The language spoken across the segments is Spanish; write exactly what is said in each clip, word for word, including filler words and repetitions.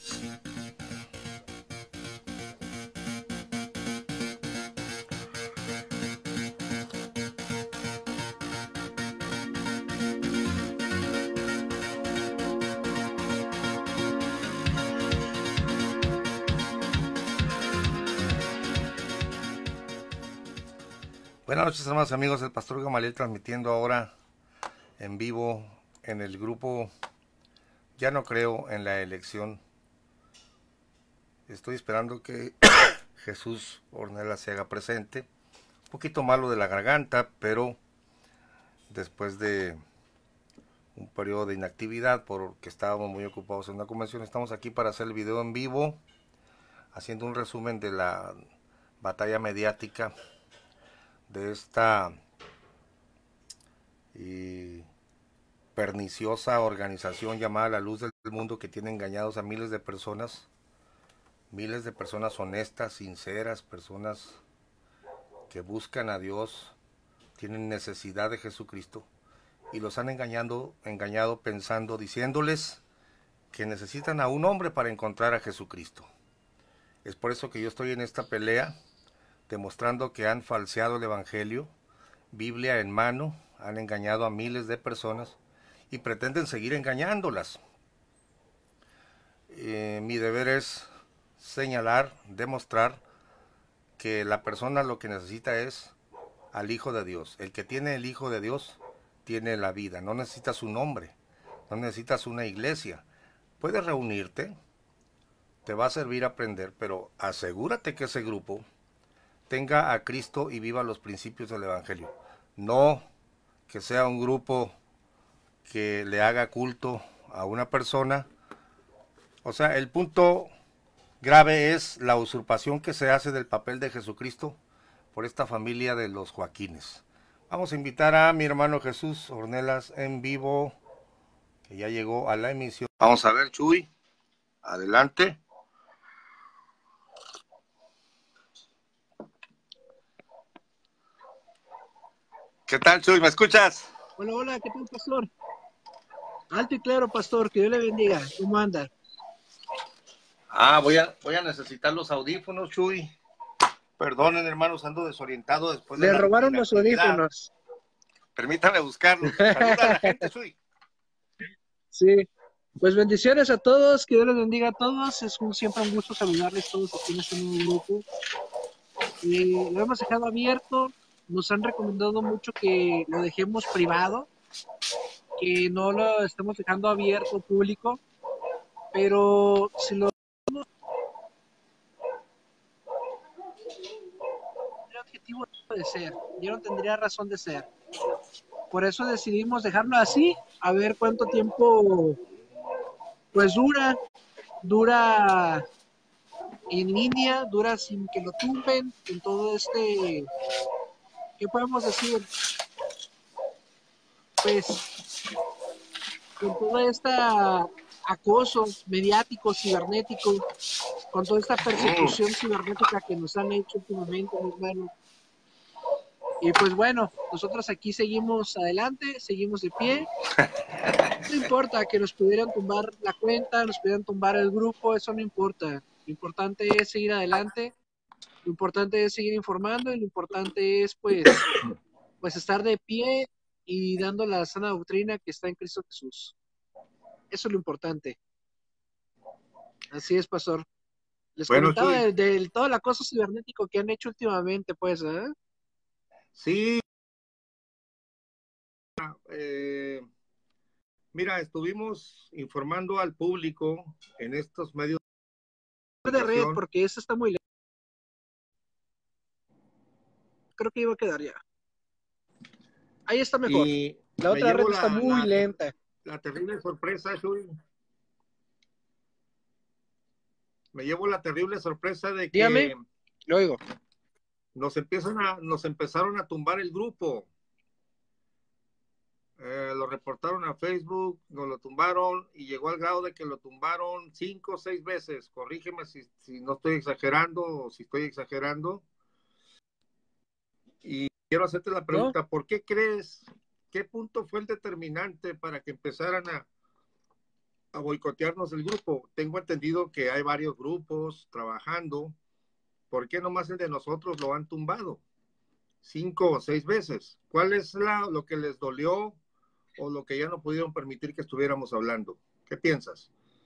Buenas noches, hermanos y amigos, el pastor Gamaliel transmitiendo ahora en vivo en el grupo Ya no creo en la elección. Estoy esperando que Jesús Ornelas se haga presente. Un poquito malo de la garganta, pero después de un periodo de inactividad porque estábamos muy ocupados en una convención, estamos aquí para hacer el video en vivo, haciendo un resumen de la batalla mediática de esta y perniciosa organización llamada La Luz del Mundo, que tiene engañados a miles de personas, miles de personas honestas, sinceras, personas que buscan a Dios, tienen necesidad de Jesucristo, y los han engañado, engañado pensando, diciéndoles que necesitan a un hombre para encontrar a Jesucristo. Es por eso que yo estoy en esta pelea, demostrando que han falseado el Evangelio, Biblia en mano, han engañado a miles de personas y pretenden seguir engañándolas. Eh, mi deber es señalar, demostrar que la persona lo que necesita es al Hijo de Dios. El que tiene el Hijo de Dios tiene la vida. No necesitas un hombre, no necesitas una iglesia. Puedes reunirte, te va a servir aprender, pero asegúrate que ese grupo tenga a Cristo y viva los principios del Evangelio. No que sea un grupo que le haga culto a una persona. O sea, el punto grave es la usurpación que se hace del papel de Jesucristo por esta familia de los Joaquines. Vamos a invitar a mi hermano Jesús Ornelas en vivo, que ya llegó a la emisión. Vamos a ver, Chuy, adelante. ¿Qué tal, Chuy? ¿Me escuchas? Hola, hola, ¿qué tal, pastor? Alto y claro, pastor, que Dios le bendiga. ¿Cómo anda? Ah, voy a, voy a necesitar los audífonos, Chuy. Perdonen, hermanos, ando desorientado después de Le la robaron los audífonos. Permítame buscarlos. Saluda a la gente, Chuy. Sí, pues bendiciones a todos, que Dios les bendiga a todos. Es un, siempre un gusto saludarles todos aquí en este nuevo grupo. Y lo hemos dejado abierto. Nos han recomendado mucho que lo dejemos privado, que no lo estemos dejando abierto público, pero si lo tendría objetivo de ser, ya no tendría razón de ser. Por eso decidimos dejarlo así, a ver cuánto tiempo pues dura, dura en línea, dura sin que lo tumben, en todo este, ¿qué podemos decir? Pues con todo este acoso mediático, cibernético, con toda esta persecución cibernética que nos han hecho últimamente, mi hermano. Y pues bueno, nosotros aquí seguimos adelante, seguimos de pie. No importa que nos pudieran tumbar la cuenta, nos pudieran tumbar el grupo, eso no importa. Lo importante es seguir adelante, lo importante es seguir informando y lo importante es pues, pues estar de pie y dando la sana doctrina que está en Cristo Jesús. Eso es lo importante. Así es, pastor. Les Bueno, comentaba Chuy, de, de todo el acoso cibernético que han hecho últimamente, pues, ¿eh? Sí, eh, mira, estuvimos informando al público en estos medios de De red, comunicación. porque esa está muy lenta. Creo que iba a quedar ya. Ahí está mejor. Y La me otra red llevo está la, muy la, lenta. la terrible sorpresa, Chuy. Me llevo la terrible sorpresa de que Dígame, lo oigo. nos empiezan a, nos empezaron a tumbar el grupo. Eh, lo reportaron a Facebook, nos lo tumbaron y llegó al grado de que lo tumbaron cinco o seis veces. Corrígeme si, si no estoy exagerando o si estoy exagerando. Y quiero hacerte la pregunta, ¿no? ¿Por qué crees, qué punto fue el determinante para que empezaran a, a boicotearnos el grupo. Tengo entendido que hay varios grupos trabajando. ¿Por qué nomás el de nosotros lo han tumbado? Cinco o seis veces. ¿Cuál es la, lo que les dolió o lo que ya no pudieron permitir que estuviéramos hablando? ¿Qué piensas?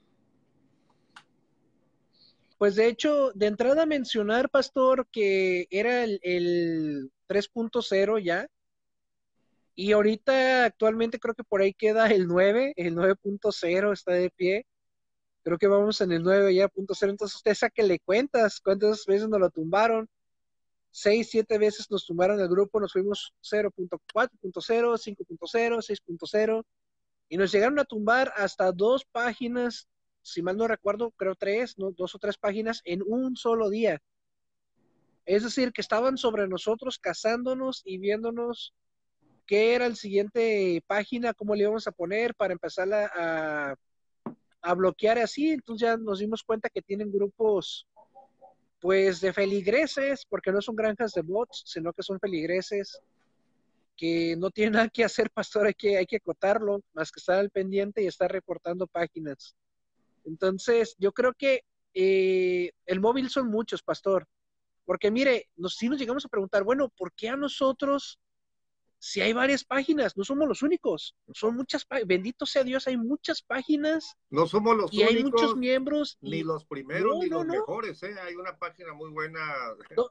Pues de hecho, de entrada mencionar, Pastor, que era el, el tres punto cero ya, y ahorita actualmente creo que por ahí queda el nueve, el nueve punto cero está de pie. Creo que vamos en el nueve ya punto cero, entonces usted sáquele cuentas, cuántas veces nos lo tumbaron. Seis, siete veces nos tumbaron el grupo, nos fuimos cero punto cuatro punto cero, cinco punto cero, seis punto cero, y nos llegaron a tumbar hasta dos páginas, si mal no recuerdo, creo tres, ¿no? Dos o tres páginas en un solo día. Es decir, que estaban sobre nosotros cazándonos y viéndonos qué era el siguiente página, cómo le íbamos a poner para empezar a, a, a bloquear así. Entonces ya nos dimos cuenta que tienen grupos pues de feligreses, porque no son granjas de bots, sino que son feligreses que no tienen nada que hacer, pastor, hay que, hay que acotarlo, más que estar al pendiente y estar reportando páginas. Entonces, yo creo que eh, el móvil son muchos, pastor, porque mire, nos, sí nos llegamos a preguntar, bueno, ¿por qué a nosotros, si hay varias páginas, no somos los únicos? Son muchas páginas, bendito sea Dios, hay muchas páginas No somos los y hay muchos únicos, miembros ni y los primeros, no, ni no, los no, mejores, ¿eh? Hay una página muy buena. no,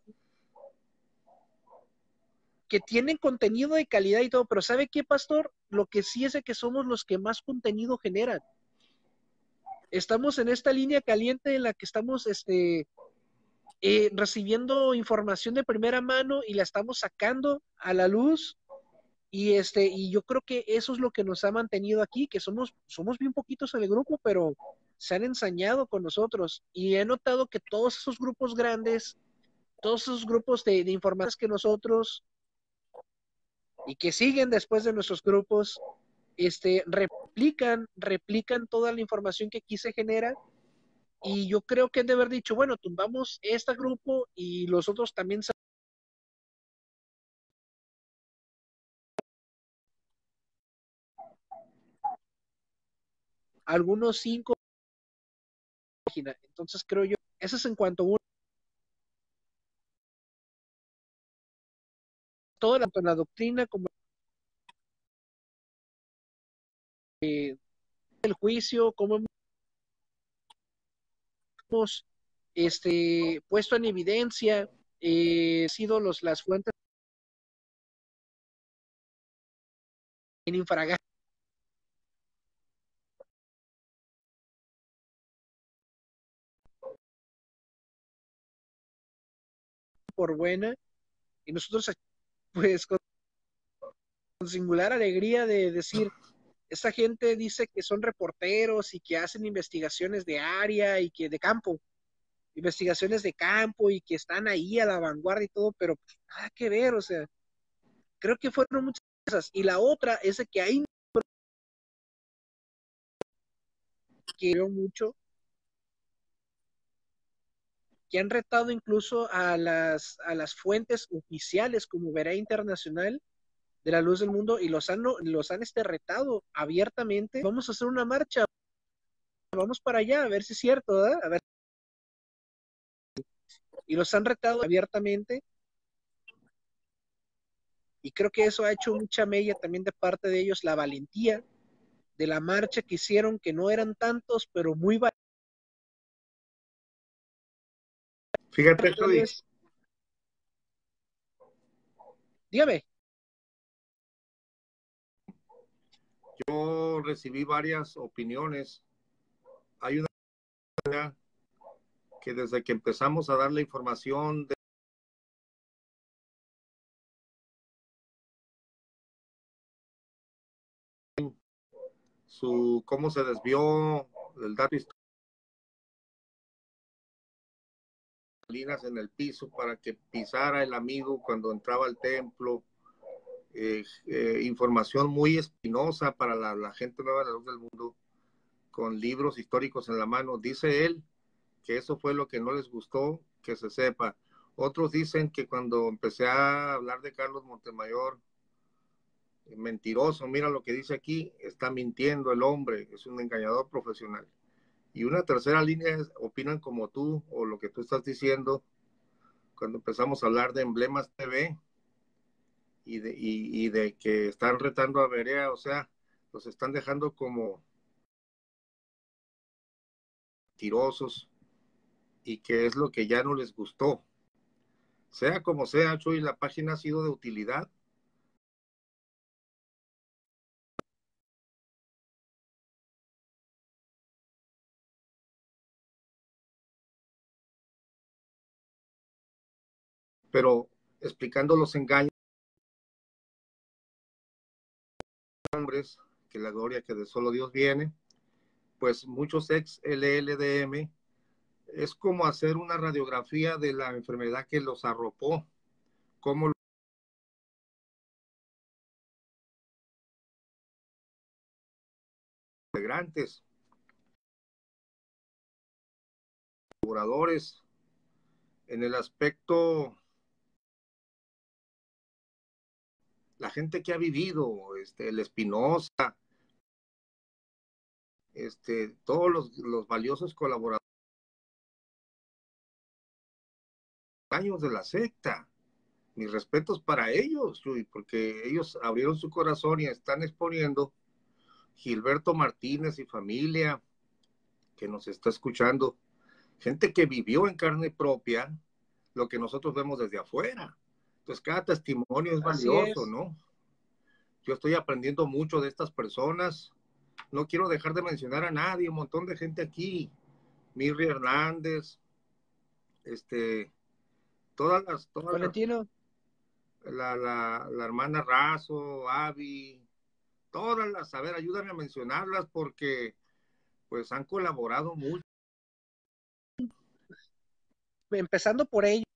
que tienen contenido de calidad y todo, pero ¿sabe qué, pastor? Lo que sí es de que somos los que más contenido generan. Estamos en esta línea caliente en la que estamos este, eh, recibiendo información de primera mano y la estamos sacando a la luz. Y, este, y yo creo que eso es lo que nos ha mantenido aquí, que somos, somos bien poquitos en el grupo, pero se han ensañado con nosotros. Y he notado que todos esos grupos grandes, todos esos grupos de, de información que nosotros y que siguen después de nuestros grupos, este, replican, replican toda la información que aquí se genera. Y yo creo que han de haber dicho, bueno, tumbamos este grupo y los otros también. Algunos cinco páginas. Entonces creo yo, eso es en cuanto a uno, toda la, la doctrina, como eh, el juicio, como hemos este, puesto en evidencia, eh, sido los, las fuentes en infragar por buena, y nosotros pues con, con singular alegría de decir, esta gente dice que son reporteros y que hacen investigaciones de área y que de campo, investigaciones de campo y que están ahí a la vanguardia y todo, pero pues, nada que ver, o sea, creo que fueron muchas cosas. Y la otra es de que hay que mucho, que han retado incluso a las, a las fuentes oficiales como Verá Internacional de la Luz del Mundo y los han, los han este, retado abiertamente. Vamos a hacer una marcha, vamos para allá, a ver si es cierto, ¿verdad? A ver. Y los han retado abiertamente. Y creo que eso ha hecho mucha mella también de parte de ellos, la valentía de la marcha que hicieron, que no eran tantos, pero muy valientes. Fíjate, Tal Chuy, vez, dígame. yo recibí varias opiniones. Hay una que desde que empezamos a dar la información de su cómo se desvió el dato histórico en el piso para que pisara el amigo cuando entraba al templo, eh, eh, información muy espinosa para la, la gente nueva de la luz del mundo, con libros históricos en la mano. Dice él que eso fue lo que no les gustó que se sepa. Otros dicen que cuando empecé a hablar de Carlos Montemayor, mentiroso, mira lo que dice aquí, está mintiendo el hombre, es un engañador profesional. Y una tercera línea es, opinan como tú o lo que tú estás diciendo cuando empezamos a hablar de Emblemas T V y de, y, y de que están retando a Berea, o sea, los están dejando como mentirosos y que es lo que ya no les gustó. Sea como sea, Chuy, la página ha sido de utilidad. Pero explicando los engaños de hombres, que la gloria que de solo Dios viene, pues muchos ex L L D M es como hacer una radiografía de la enfermedad que los arropó, cómo los integrantes, colaboradores, en el aspecto, la gente que ha vivido, este, el Espinosa, este, todos los, los valiosos colaboradores de la secta. Mis respetos para ellos, Chuy, porque ellos abrieron su corazón y están exponiendo. Gilberto Martínez y familia que nos está escuchando, gente que vivió en carne propia lo que nosotros vemos desde afuera. Entonces, cada testimonio es Así valioso, es. ¿no? Yo estoy aprendiendo mucho de estas personas. No quiero dejar de mencionar a nadie, un montón de gente aquí. Mirri Hernández, este, todas las, todas las, Valentino, la, la, la hermana Razo, Avi, todas las, a ver, ayúdame a mencionarlas porque pues han colaborado mucho. empezando por ellos,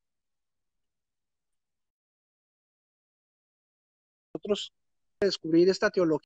nosotros descubrir esta teología,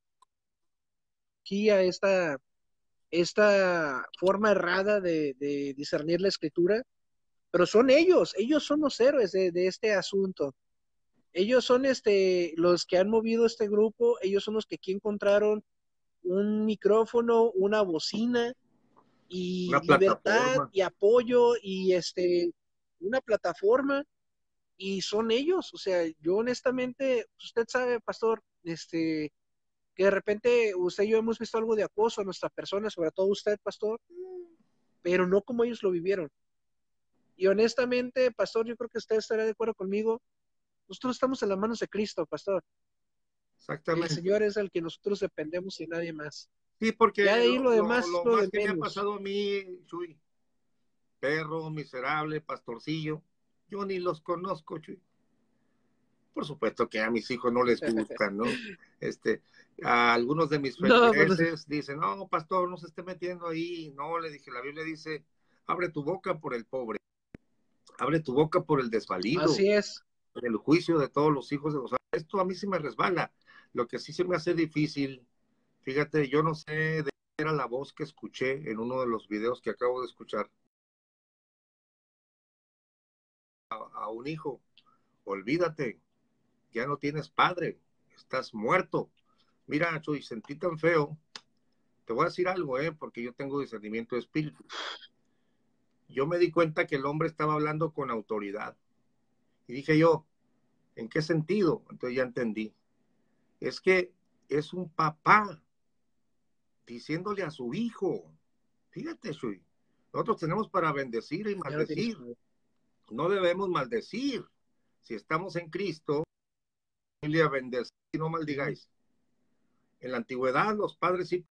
esta, esta forma errada de, de discernir la escritura, pero son ellos, ellos son los héroes de, de este asunto. Ellos son este, los que han movido este grupo, ellos son los que aquí encontraron un micrófono, una bocina y Una libertad plataforma. y apoyo y este, una plataforma y son ellos. O sea, yo honestamente, usted sabe, pastor, este, que de repente usted y yo hemos visto algo de acoso a nuestra persona, sobre todo usted, pastor, pero no como ellos lo vivieron. Y honestamente, pastor, yo creo que usted estará de acuerdo conmigo. Nosotros estamos en las manos de Cristo, pastor. El Exactamente. Señor es el que nosotros dependemos y nadie más. Sí, Ya porque de ahí lo, lo lo, demás es lo lo más de que me ha menos. pasado a mí, Chuy, perro, miserable, pastorcillo, yo ni los conozco, Chuy. Por supuesto que a mis hijos no les gustan, ¿no? Este, a algunos de mis No, pero feligreses dicen, no, pastor, no se esté metiendo ahí. No, le dije, la Biblia dice, abre tu boca por el pobre, abre tu boca por el desvalido, así es. en el juicio de todos los hijos de los... Esto a mí sí me resbala. Lo que sí se me hace difícil, fíjate, yo no sé de qué era la voz que escuché en uno de los videos que acabo de escuchar a, a un hijo. Olvídate, ya no tienes padre, estás muerto. Mira, Chuy, sentí tan feo. Te voy a decir algo, ¿eh? Porque yo tengo discernimiento de espíritu. Yo me di cuenta que el hombre estaba hablando con autoridad. Y dije yo, ¿en qué sentido? Entonces ya entendí. Es que es un papá diciéndole a su hijo, fíjate, Shui, nosotros tenemos para bendecir y Ya no tienes maldecir. padre. No debemos maldecir. Si estamos en Cristo, familia, bendecir y no Ujú. maldigáis. En la antigüedad, los padres sí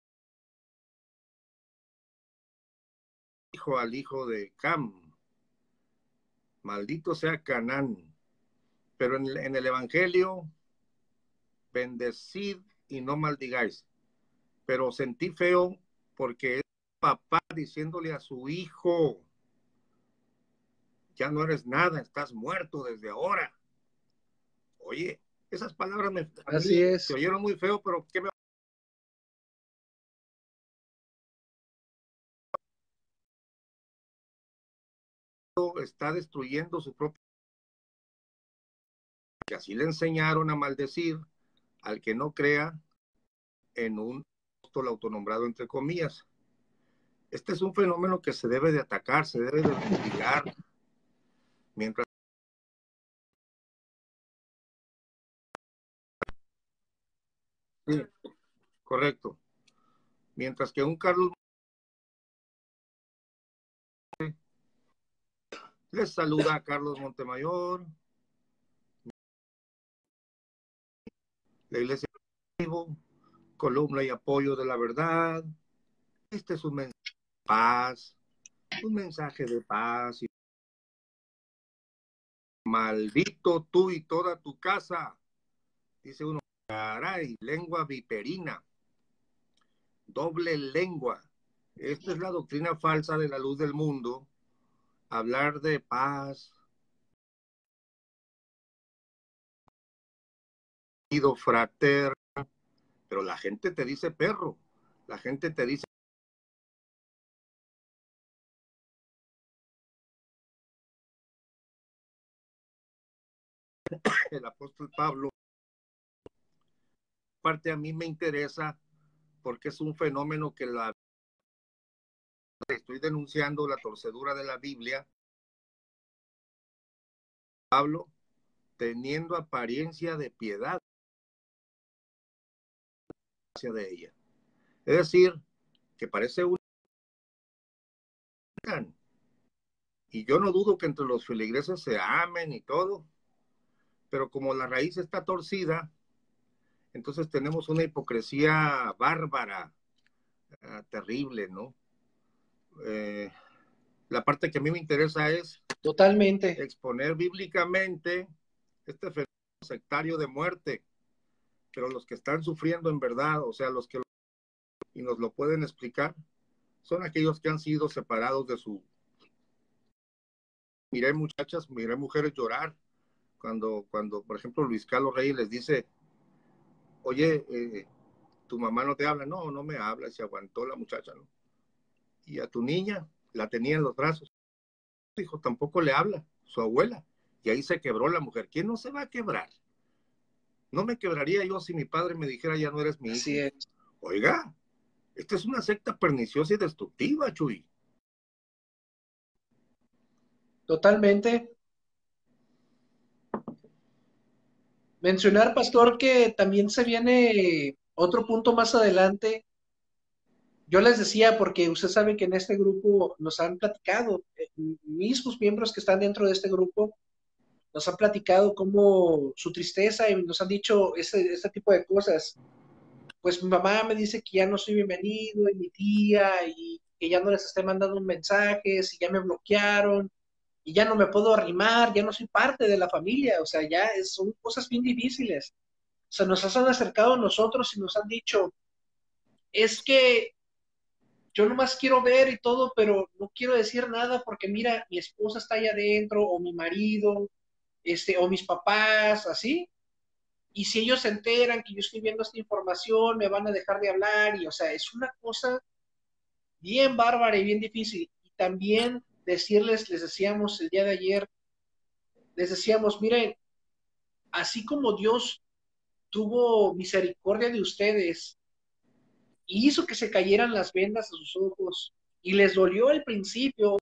dijo al hijo de Cam, maldito sea Canaán. Pero en el, en el Evangelio, bendecid y no maldigáis. Pero sentí feo porque es papá diciéndole a su hijo, ya no eres nada, estás muerto desde ahora. Oye, esas palabras me, a Así mí se es. oyeron muy feo, pero ¿qué me está destruyendo su propio? Que así le enseñaron a maldecir, al que no crea en un apóstol autonombrado entre comillas. Este es un fenómeno que se debe de atacar, se debe de vigilar, mientras... Sí, correcto. Mientras que un Carlos... Les saluda a Carlos Montemayor, la Iglesia Vivo, columna y apoyo de la verdad. Este es un mensaje de paz, un mensaje de paz. Maldito tú y toda tu casa, dice uno, caray, lengua viperina, doble lengua. Esta es la doctrina falsa de la luz del mundo, hablar de paz, fraterno, pero la gente te dice perro, la gente te dice... El apóstol Pablo, parte a mí me interesa porque es un fenómeno que la estoy denunciando, la torcedura de la Biblia. Pablo, teniendo apariencia de piedad hacia de ella. Es decir, que parece un... Y yo no dudo que entre los feligreses se amen y todo, pero como la raíz está torcida, entonces tenemos una hipocresía bárbara, uh, terrible, ¿no? Eh, la parte que a mí me interesa es totalmente exponer bíblicamente este fenómeno sectario de muerte, pero los que están sufriendo en verdad, o sea, los que y nos lo pueden explicar, son aquellos que han sido separados de su... Miré muchachas, miré mujeres llorar cuando, cuando por ejemplo, Luis Carlos Reyes les dice, oye, eh, tu mamá no te habla. No, no me habla, y se aguantó la muchacha, ¿no? Y a tu niña la tenía en los brazos, su hijo tampoco le habla, su abuela, y ahí se quebró la mujer. ¿Quién no se va a quebrar? No me quebraría yo si mi padre me dijera, ya no eres mi hijo. Así es. Oiga, esta es una secta perniciosa y destructiva, Chuy. Totalmente. Mencionar, pastor, que también se viene otro punto más adelante. Yo les decía, porque usted sabe que en este grupo nos han platicado, eh, mismos miembros que están dentro de este grupo, nos han platicado cómo su tristeza y nos han dicho este, este tipo de cosas. Pues mi mamá me dice que ya no soy bienvenido, y mi tía, y que ya no les esté mandando mensajes, y ya me bloquearon, y ya no me puedo arrimar, ya no soy parte de la familia, o sea, ya es, son cosas bien difíciles. O sea, nos han acercado a nosotros y nos han dicho, es que yo nomás quiero ver y todo, pero no quiero decir nada porque mira, mi esposa está allá adentro, o mi marido, este, o mis papás, así. Y si ellos se enteran que yo estoy viendo esta información, me van a dejar de hablar, y o sea, es una cosa bien bárbara y bien difícil. Y también decirles, les decíamos el día de ayer, les decíamos, miren, así como Dios tuvo misericordia de ustedes y hizo que se cayeran las vendas a sus ojos y les dolió al principio,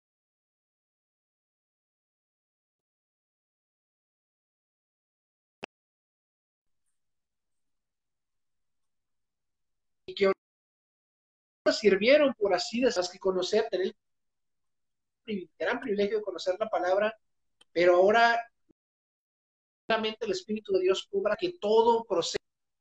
y que sirvieron, por así decirlo, que conocer, tener el gran privilegio de conocer la palabra, pero ahora realmente el Espíritu de Dios cobra que todo procede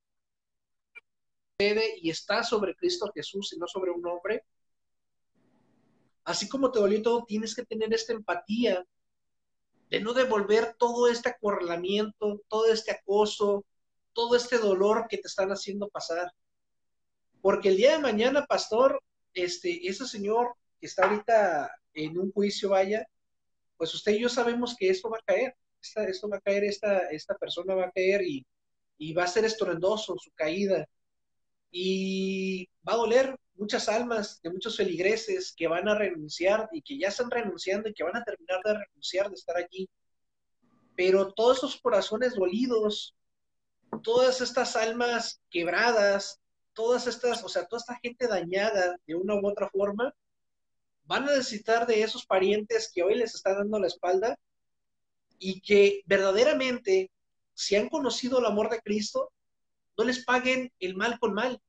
y está sobre Cristo Jesús y no sobre un hombre. Así como te dolió todo, tienes que tener esta empatía de no devolver todo este acorralamiento, todo este acoso, todo este dolor que te están haciendo pasar. Porque el día de mañana, pastor, este, ese señor que está ahorita en un juicio, vaya, pues usted y yo sabemos que esto va a caer, esta, esto va a caer, esta, esta persona va a caer y, y va a ser estruendoso su caída. Y va a doler muchas almas de muchos feligreses que van a renunciar y que ya están renunciando y que van a terminar de renunciar de estar allí. Pero todos esos corazones dolidos todas estas almas quebradas, todas estas, o sea, toda esta gente dañada de una u otra forma, van a necesitar de esos parientes que hoy les están dando la espalda y que verdaderamente, si han conocido el amor de Cristo, no les paguen el mal con mal,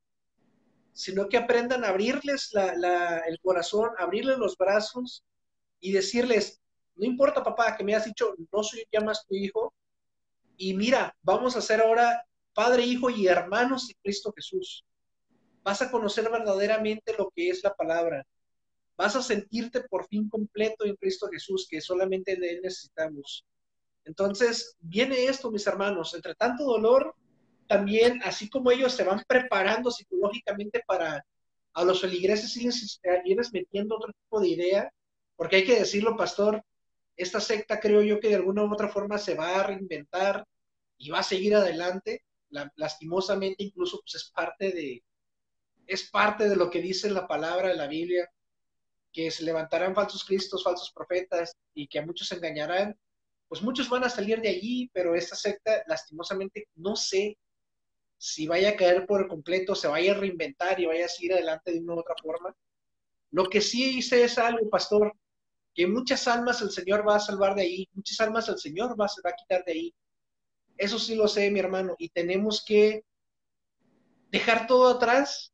sino que aprendan a abrirles la, la, el corazón, abrirles los brazos y decirles, no importa papá que me has dicho, no soy ya más tu hijo, y mira, vamos a ser ahora Padre, Hijo y hermanos de Cristo Jesús. Vas a conocer verdaderamente lo que es la palabra. Vas a sentirte por fin completo en Cristo Jesús, que solamente de Él necesitamos. Entonces, viene esto, mis hermanos, entre tanto dolor, también, así como ellos se van preparando psicológicamente para a los feligreses irles, irles metiendo otro tipo de idea, porque hay que decirlo, pastor, esta secta creo yo que de alguna u otra forma se va a reinventar y va a seguir adelante. La, lastimosamente incluso pues es parte de es parte de lo que dice la palabra de la Biblia, que se levantarán falsos cristos, falsos profetas y que a muchos engañarán. Pues muchos van a salir de allí, pero esta secta lastimosamente no sé si vaya a caer por completo, se vaya a reinventar y vaya a seguir adelante de una u otra forma. Lo que sí sé es algo, pastor, que muchas almas el Señor va a salvar de ahí, muchas almas el Señor va, se va a quitar de ahí. Eso sí lo sé, mi hermano, y tenemos que dejar todo atrás.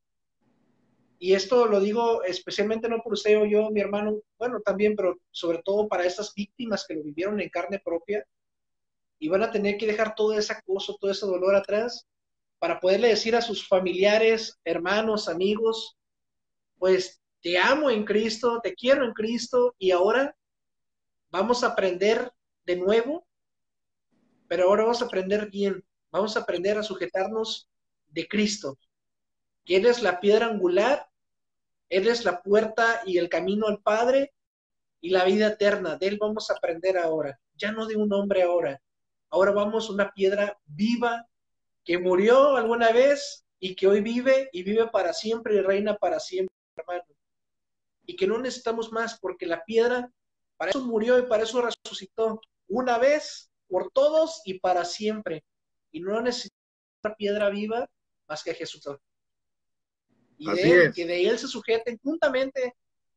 Y esto lo digo especialmente no por usted o yo, mi hermano, bueno, también, pero sobre todo para estas víctimas que lo vivieron en carne propia, y van a tener que dejar todo ese acoso, todo ese dolor atrás, para poderle decir a sus familiares, hermanos, amigos, pues te amo en Cristo, te quiero en Cristo, y ahora vamos a aprender de nuevo, pero ahora vamos a aprender bien, vamos a aprender a sujetarnos de Cristo, que Él es la piedra angular, Él es la puerta y el camino al Padre y la vida eterna. De Él vamos a aprender ahora, ya no de un hombre ahora. Ahora vamos a una piedra viva que murió alguna vez y que hoy vive y vive para siempre y reina para siempre, hermano. Y que no necesitamos más porque la piedra para eso murió y para eso resucitó una vez por todos y para siempre. Y no necesitamos una piedra viva más que Jesús. Y de Así Él, que es. de Él se sujeten juntamente.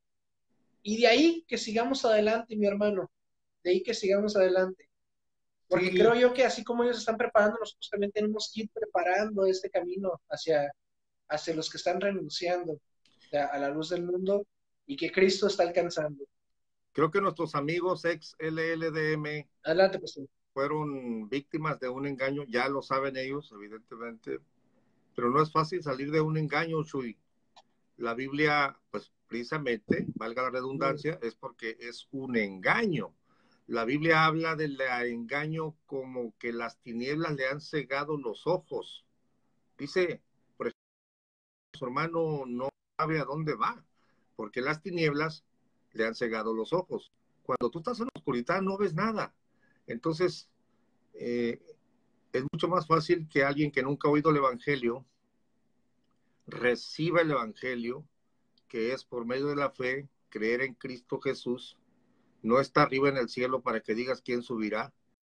Y de ahí que sigamos adelante, mi hermano. De ahí que sigamos adelante. Porque Sí, creo yo que así como ellos están preparando, nosotros también tenemos que ir preparando este camino hacia, hacia los que están renunciando a, a la luz del mundo y que Cristo está alcanzando. creo que nuestros amigos ex L L D M Adelante, pastor. fueron víctimas de un engaño, ya lo saben ellos, evidentemente, pero no es fácil salir de un engaño, Chuy. La Biblia, pues precisamente, valga la redundancia, es porque es un engaño. La Biblia habla del engaño como que las tinieblas le han cegado los ojos. Dice, por ejemplo, su hermano no sabe a dónde va, porque las tinieblas le han cegado los ojos. Cuando tú estás en la oscuridad no ves nada. Entonces, eh, es mucho más fácil que alguien que nunca ha oído el Evangelio reciba el Evangelio, que es por medio de la fe, creer en Cristo Jesús. No está arriba en el cielo para que digas quién subirá,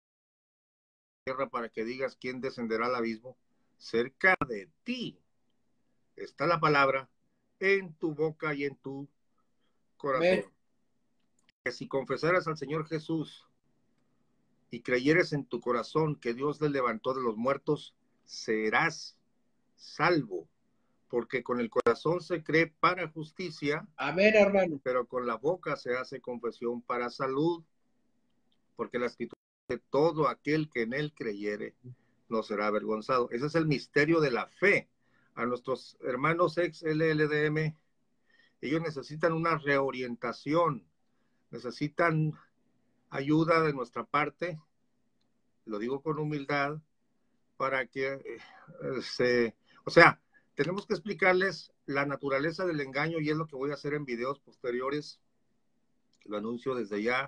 tierra para que digas quién descenderá al abismo. Cerca de ti está la palabra, en tu boca y en tu corazón. Amén. Que si confesaras al Señor Jesús y creyeres en tu corazón que Dios le levantó de los muertos, serás salvo. Porque con el corazón se cree para justicia, Amén, hermano. pero con la boca se hace confesión para salud. Porque la Escritura dice, todo aquel que en él creyere no será avergonzado. Ese es el misterio de la fe. A nuestros hermanos ex L L D M, ellos necesitan una reorientación, necesitan ayuda de nuestra parte, lo digo con humildad, para que eh, se, o sea, tenemos que explicarles la naturaleza del engaño y es lo que voy a hacer en videos posteriores, lo anuncio desde ya,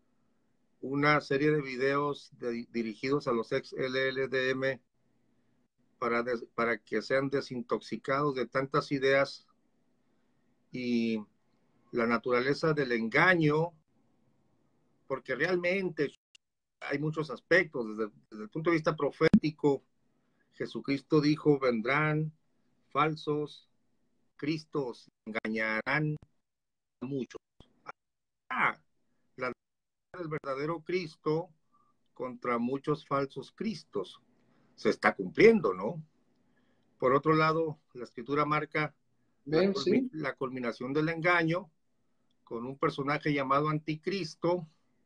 una serie de videos de, dirigidos a los ex L L D M para, des, para que sean desintoxicados de tantas ideas y la naturaleza del engaño, porque realmente hay muchos aspectos, desde, desde el punto de vista profético, idéntico. Jesucristo dijo, vendrán falsos cristos, engañarán a muchos. Ah, la del verdadero Cristo contra muchos falsos cristos se está cumpliendo, ¿no? Por otro lado, la escritura marca la, Bien, sí. la culminación del engaño con un personaje llamado Anticristo.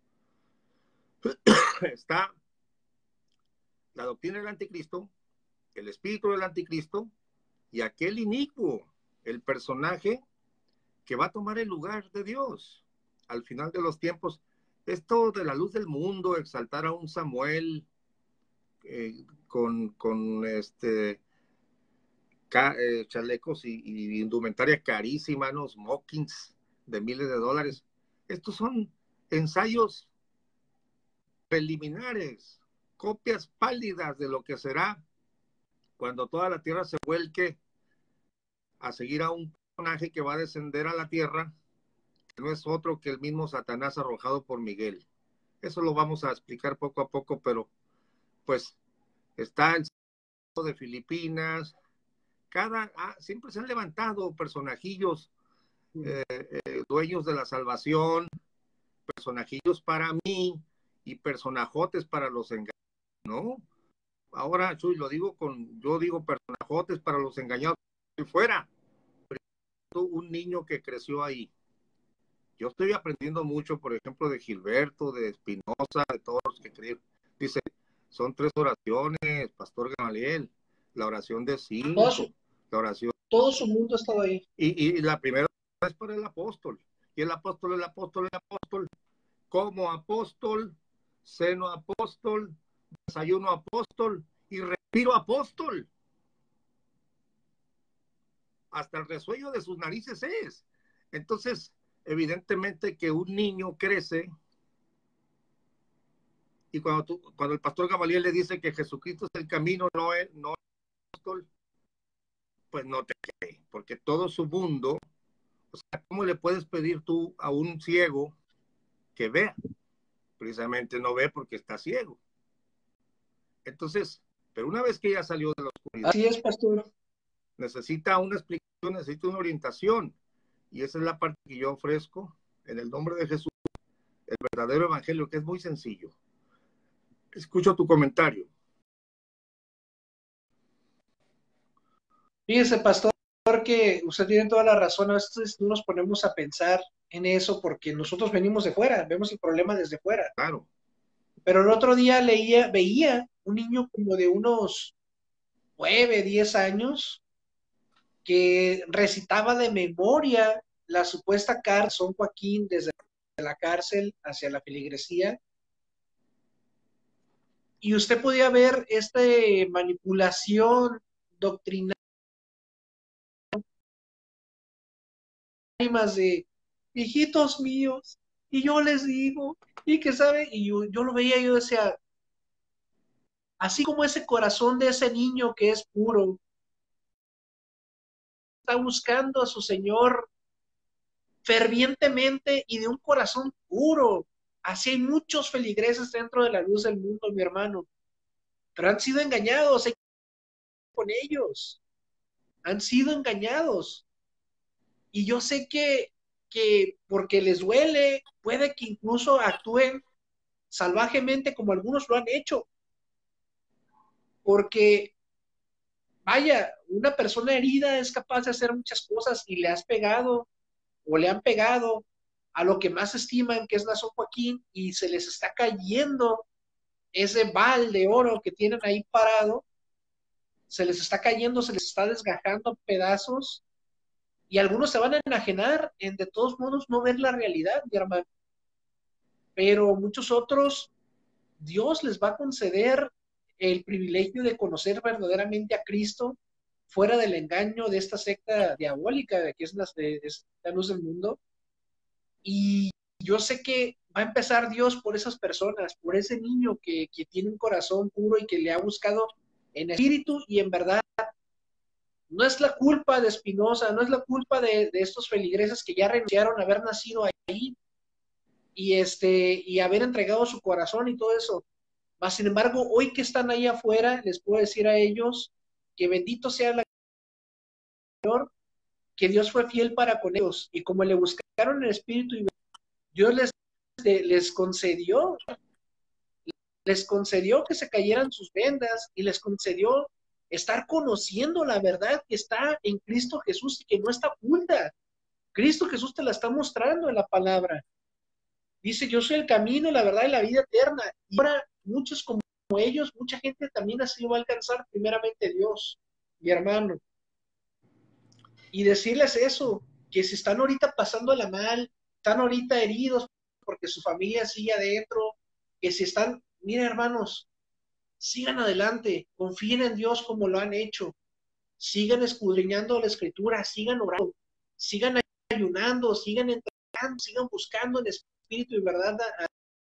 Está la doctrina del Anticristo, el espíritu del Anticristo y aquel inicuo, el personaje que va a tomar el lugar de Dios al final de los tiempos. Esto de la luz del mundo, exaltar a un Samuel eh, con, con este ca, eh, chalecos y, y indumentaria carísima, unos smokings de miles de dólares. Estos son ensayos preliminares, copias pálidas de lo que será cuando toda la tierra se vuelque a seguir a un personaje que va a descender a la tierra, que no es otro que el mismo Satanás arrojado por Miguel. Eso lo vamos a explicar poco a poco, pero pues está el de Filipinas, cada, ah, siempre se han levantado personajillos eh, eh, dueños de la salvación, personajillos para mí y personajotes para los engañados, ¿no? Ahora, Chuy, lo digo con, yo digo personajotes para los engañados, y fuera, un niño que creció ahí. Yo estoy aprendiendo mucho, por ejemplo, de Gilberto, de Espinosa, de todos los que creen. Dice, son tres oraciones, Pastor Gamaliel, la oración de cinco, todo su, la oración. Todo su mundo ha estado ahí. Y, y la primera es para el apóstol. Y el apóstol, el apóstol, el apóstol. Como apóstol, seno apóstol, desayuno apóstol y respiro apóstol. Hasta el resuello de sus narices es. Entonces, evidentemente que un niño crece y cuando, tú, cuando el pastor Gamaliel le dice que Jesucristo es el camino, no es, no es apóstol, pues no te cree, porque todo su mundo, o sea, ¿cómo le puedes pedir tú a un ciego que vea? Precisamente no ve porque está ciego. Entonces, pero una vez que ya salió de la oscuridad, así es, pastor, necesita una explicación, necesita una orientación, y esa es la parte que yo ofrezco en el nombre de Jesús, el verdadero evangelio, que es muy sencillo. Escucho tu comentario. Fíjese, pastor, que usted tiene toda la razón. A veces no nos ponemos a pensar en eso porque nosotros venimos de fuera, vemos el problema desde fuera. Claro. Pero el otro día leía, veía un niño como de unos nueve, diez años que recitaba de memoria la supuesta carta de San Joaquín desde la cárcel hacia la feligresía. Y usted podía ver esta manipulación doctrinal de hijitos míos, y yo les digo, y que sabe, y yo, yo lo veía, yo decía, así como ese corazón de ese niño que es puro, está buscando a su Señor fervientemente y de un corazón puro. Así hay muchos feligreses dentro de la luz del mundo, mi hermano, pero han sido engañados con ellos, han sido engañados. Y yo sé que, que porque les duele, puede que incluso actúen salvajemente como algunos lo han hecho. Porque, vaya, una persona herida es capaz de hacer muchas cosas y le has pegado o le han pegado a lo que más estiman, que es la San Joaquín, y se les está cayendo ese bal de oro que tienen ahí parado, se les está cayendo, se les está desgajando pedazos, y algunos se van a enajenar en de todos modos no ver la realidad, mi hermano. Pero muchos otros, Dios les va a conceder el privilegio de conocer verdaderamente a Cristo fuera del engaño de esta secta diabólica que es la, de, de la luz del mundo. Y yo sé que va a empezar Dios por esas personas, por ese niño que, que tiene un corazón puro y que le ha buscado en espíritu y en verdad. No es la culpa de Espinosa, no es la culpa de, de estos feligreses que ya renunciaron a haber nacido ahí y, este, y haber entregado su corazón y todo eso. Mas, sin embargo, hoy que están ahí afuera, les puedo decir a ellos que bendito sea el Señor, que Dios fue fiel para con ellos, y como le buscaron el Espíritu, y Dios les, les concedió, les concedió que se cayeran sus vendas, y les concedió estar conociendo la verdad que está en Cristo Jesús y que no está oculta. Cristo Jesús te la está mostrando en la palabra. Dice, yo soy el camino, la verdad y la vida eterna. Y ahora muchos como ellos, mucha gente también así va a alcanzar primeramente Dios, mi hermano. Y decirles eso, que si están ahorita pasándola mal, están ahorita heridos porque su familia sigue adentro, que si están, miren hermanos, sigan adelante, confíen en Dios como lo han hecho, sigan escudriñando la Escritura, sigan orando, sigan ayunando, sigan entregando, sigan buscando en espíritu y verdad a,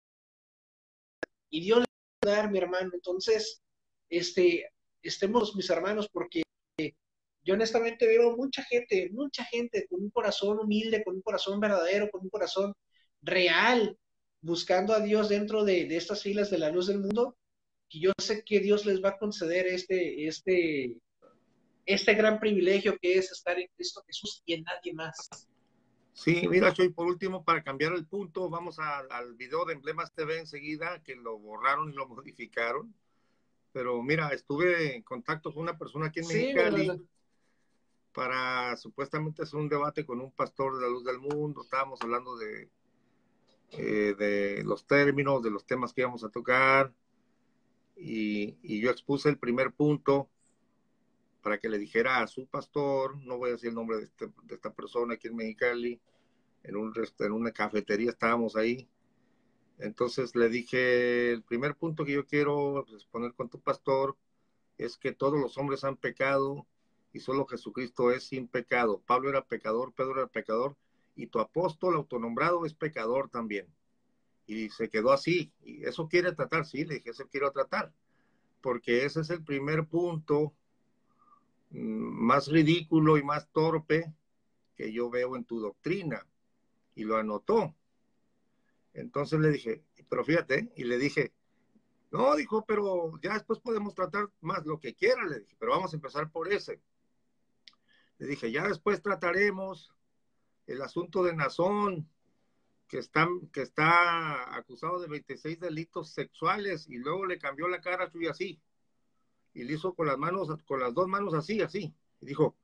y Dios les va a dar, mi hermano. Entonces, este, estemos mis hermanos, porque yo honestamente veo mucha gente, mucha gente con un corazón humilde, con un corazón verdadero, con un corazón real, buscando a Dios dentro de, de estas filas de la luz del mundo, y yo sé que Dios les va a conceder este, este, este gran privilegio que es estar en Cristo Jesús y en nadie más. Sí, mira, Choy, por último, para cambiar el punto, vamos a, al video de Emblemas T V enseguida, que lo borraron y lo modificaron. Pero mira, estuve en contacto con una persona aquí en Sí, Mexicali ¿verdad? para supuestamente hacer un debate con un pastor de la luz del mundo. Estábamos hablando de, eh, de los términos, de los temas que íbamos a tocar. Y, y yo expuse el primer punto para que le dijera a su pastor, no voy a decir el nombre de, este, de esta persona aquí en Mexicali, en, un, en una cafetería estábamos ahí. Entonces le dije, el primer punto que yo quiero exponer con tu pastor es que todos los hombres han pecado y solo Jesucristo es sin pecado. Pablo era pecador, Pedro era pecador, y tu apóstol autonombrado es pecador también. Y se quedó así. Y eso quiere tratar, sí, le dije, eso quiero tratar, porque ese es el primer punto más ridículo y más torpe que yo veo en tu doctrina. Y lo anotó. Entonces le dije, pero fíjate, y le dije, no, dijo, pero ya después podemos tratar más lo que quiera, le dije, pero vamos a empezar por ese. Le dije, ya después trataremos el asunto de Nazón, que está, que está acusado de veintiséis delitos sexuales, y luego le cambió la cara y así, y le hizo con las manos, con las dos manos así, así, y dijo,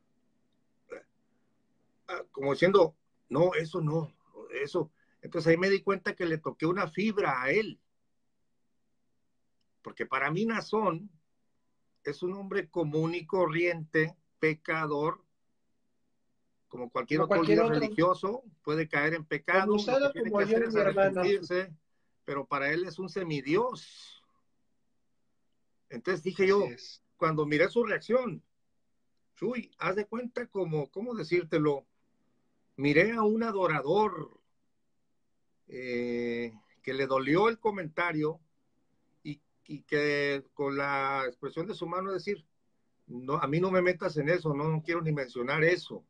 como diciendo, no, eso no, eso. Entonces ahí me di cuenta que le toqué una fibra a él, porque para mí Nazón es un hombre común y corriente, pecador, como cualquier Como otro cualquier líder otro, religioso, puede caer en como pecado, lo usted que o tiene como que yo, hacer es mi hermano. arrepentirse, pero para él es un semidios. Entonces dije Así yo, es. cuando miré su reacción, Chuy, haz de cuenta como, ¿cómo decírtelo? Miré a un adorador eh, que le dolió el comentario y, y que con la expresión de su mano decir, no, a mí no me metas en eso, no, no quiero ni mencionar eso.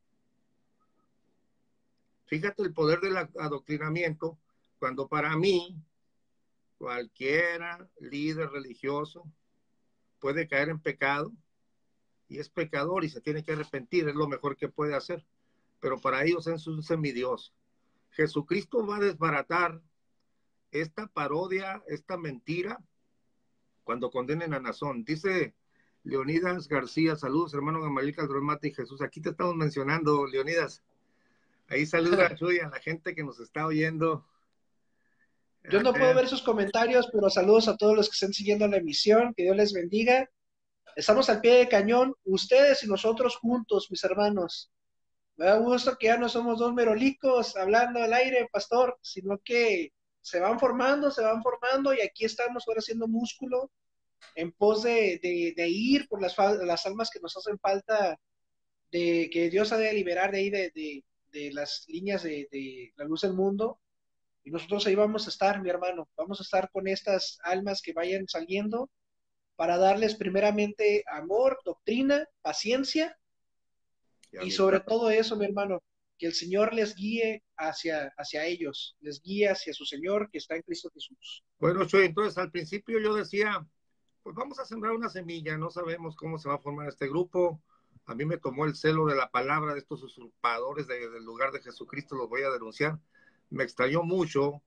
Fíjate el poder del adoctrinamiento, cuando para mí cualquiera líder religioso puede caer en pecado y es pecador y se tiene que arrepentir, es lo mejor que puede hacer, pero para ellos es un semidios. Jesucristo va a desbaratar esta parodia, esta mentira, cuando condenen a Nazón. Dice Leonidas García, saludos hermano Gamaliel Calderón Mata y Jesús, aquí te estamos mencionando, Leonidas. Ahí saluda Chuy a la gente que nos está oyendo. Yo no puedo Acá. ver sus comentarios, pero saludos a todos los que estén siguiendo la emisión, que Dios les bendiga. Estamos al pie de cañón, ustedes y nosotros juntos, mis hermanos. Me da gusto que ya no somos dos merolicos hablando al aire, pastor, sino que se van formando, se van formando, y aquí estamos ahora haciendo músculo en pos de, de, de ir por las, las almas que nos hacen falta, de que Dios ha de liberar de ahí de, de, de las líneas de, de la luz del mundo. Y nosotros ahí vamos a estar, mi hermano, vamos a estar con estas almas que vayan saliendo para darles primeramente amor, doctrina, paciencia, Y y sobre amistad. todo eso, mi hermano, que el Señor les guíe hacia, hacia ellos, les guíe hacia su Señor que está en Cristo Jesús. Bueno, Chuy, entonces al principio yo decía, pues vamos a sembrar una semilla, no sabemos cómo se va a formar este grupo. A mí me tomó el celo de la palabra de estos usurpadores de, del lugar de Jesucristo, los voy a denunciar. Me extrañó mucho,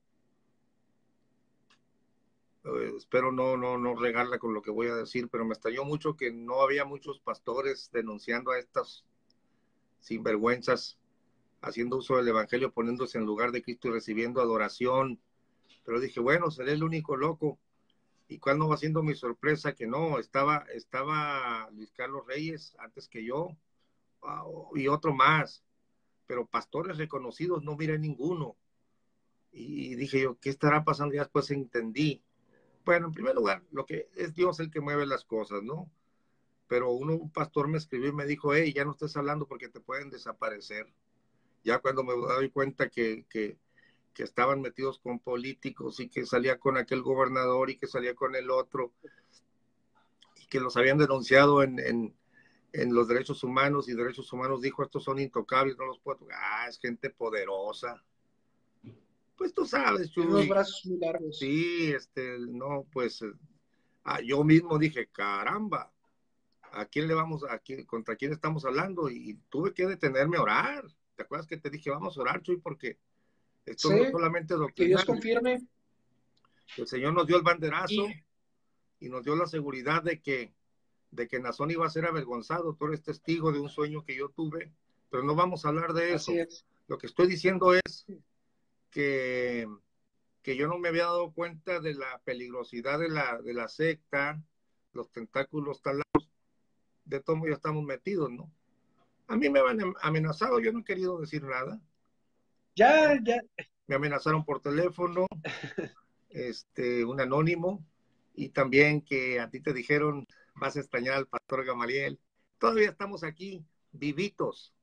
eh, espero no, no, no regarla con lo que voy a decir, pero me extrañó mucho que no había muchos pastores denunciando a estas sinvergüenzas, haciendo uso del evangelio, poniéndose en lugar de Cristo y recibiendo adoración. Pero dije, bueno, seré el único loco. ¿Y cuál no va siendo mi sorpresa? Que no, estaba, estaba Luis Carlos Reyes antes que yo, uh, y otro más, pero pastores reconocidos no miré ninguno. Y, y dije yo, ¿qué estará pasando? Y después entendí. Bueno, en primer lugar, lo que es Dios el que mueve las cosas, ¿no? Pero uno, un pastor me escribió y me dijo, hey, ya no estés hablando porque te pueden desaparecer. Ya cuando me doy cuenta que, que, que estaban metidos con políticos y que salía con aquel gobernador y que salía con el otro, y que los habían denunciado en, en, en los derechos humanos, y derechos humanos dijo, estos son intocables, no los puedo tocar. Ah, es gente poderosa. Pues tú sabes, Tiene unos Chuy. brazos muy largos. Sí, este, no, pues ah, yo mismo dije, caramba, ¿a quién le vamos, a quién, contra quién estamos hablando? Y, y tuve que detenerme a orar. ¿Te acuerdas que te dije, vamos a orar, Chuy? Porque esto Sí, no es solamente que Dios doctrinal. confirme. El Señor nos dio el banderazo Y, y nos dio la seguridad de que, de que Nazón iba a ser avergonzado. Tú eres testigo de un sueño que yo tuve, pero no vamos a hablar de eso. así es. Lo que estoy diciendo es que, que yo no me había dado cuenta de la peligrosidad de la, de la secta, los tentáculos tan largos, de todo ya estamos metidos, ¿no? A mí me han amenazado, yo no he querido decir nada. Ya, ya. Me amenazaron por teléfono, este, un anónimo, y también que a ti te dijeron, vas a extrañar al pastor Gamaliel. Todavía estamos aquí, vivitos,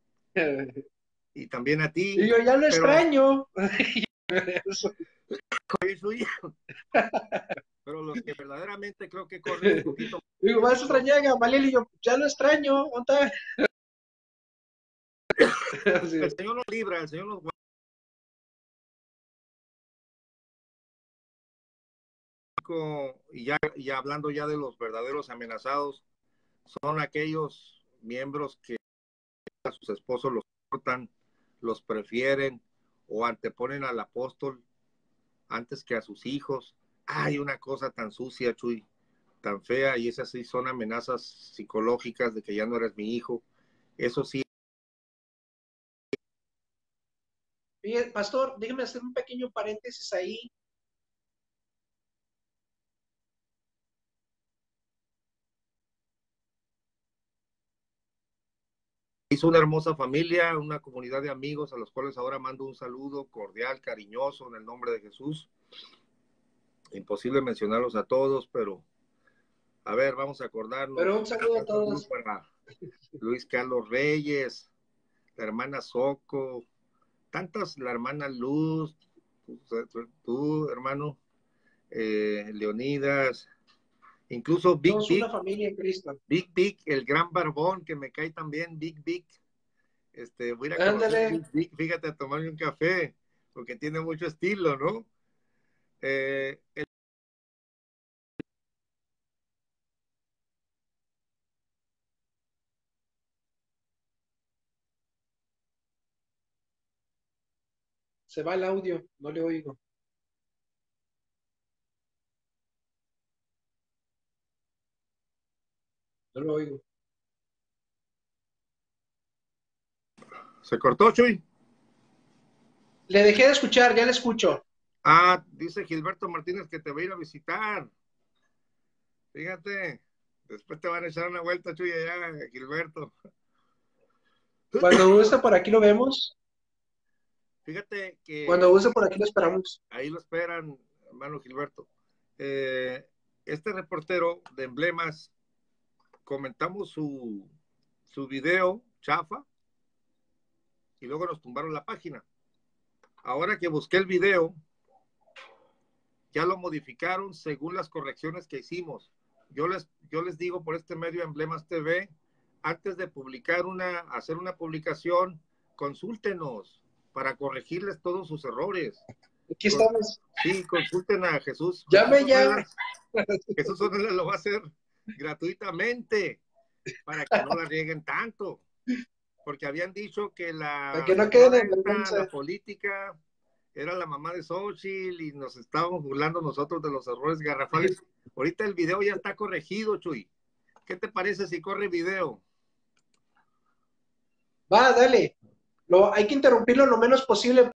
y también a Y ti, yo ya lo pero extraño. pero los que verdaderamente creo que corren un poquito. Digo, vas a extrañar a Gamaliel y yo, ya lo extraño. ¿Dónde está? El Señor nos libra, el Señor nos guarda. Y ya, ya hablando ya de los verdaderos amenazados, son aquellos miembros que a sus esposos los cortan, los prefieren o anteponen al apóstol antes que a sus hijos. Hay una cosa tan sucia, Chuy, tan fea, y esas sí son amenazas psicológicas de que ya no eres mi hijo. Eso sí. Oye, pastor, déjeme hacer un pequeño paréntesis ahí. Hizo una hermosa familia, una comunidad de amigos a los cuales ahora mando un saludo cordial, cariñoso, en el nombre de Jesús. Imposible mencionarlos a todos, pero a ver, vamos a acordarnos. Pero un saludo a Un saludo todos. para Luis Carlos Reyes, la hermana Soco, tantas, la hermana Luz, tú, tú hermano, eh, Leonidas, incluso Big Somos Big, una familia en Cristo. Big Big, el gran barbón que me cae también, Big Big. Este, voy a ir a conocer Big Big, fíjate, a tomarme un café, porque tiene mucho estilo, ¿no? Eh, el... Se va el audio, no le oigo. No lo oigo. ¿Se cortó, Chuy? Le dejé de escuchar, ya le escucho. Ah, dice Gilberto Martínez que te va a ir a visitar. Fíjate, después te van a echar una vuelta, Chuy, allá, Gilberto. Cuando guste por aquí lo vemos. Fíjate que... Cuando guste por aquí lo esperamos. Ahí lo esperan, hermano Gilberto. Eh, este reportero de Emblemas, comentamos su, su video chafa y luego nos tumbaron la página. Ahora que busqué el video, ya lo modificaron según las correcciones que hicimos. Yo les, yo les digo por este medio Emblemas T V, antes de publicar una, hacer una publicación, consúltenos para corregirles todos sus errores. Aquí estamos. Sí, consulten a Jesús. Llame Jesús ya. Ornelas, Jesús Ornelas lo va a hacer gratuitamente para que no la rieguen tanto. Porque habían dicho que la, Para que no la queden señora en esta, vergüenza. la política, era la mamá de Xochitl y nos estábamos burlando nosotros de los errores garrafales. Ahorita el video ya está corregido, Chuy. ¿Qué te parece si corre video? Va, dale. Lo, hay que interrumpirlo lo menos posible.